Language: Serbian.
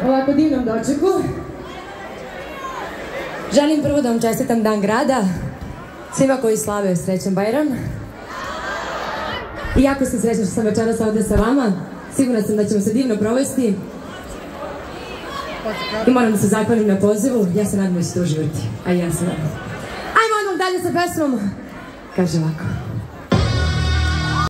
ovako divnom dočeku. Želim prvo da vam čestitam Dan grada, svima koji slave srećan Bajram. I jako sam srećna što sam večeras ovde sa vama. Sigurna sam da ćemo se divno provesti. I moram da se zahvalim na pozivu. Ja se nadam da ćete uživati. A i ja se nadam. Ajmo odmah dalje sa pesmom. Kaže ovako.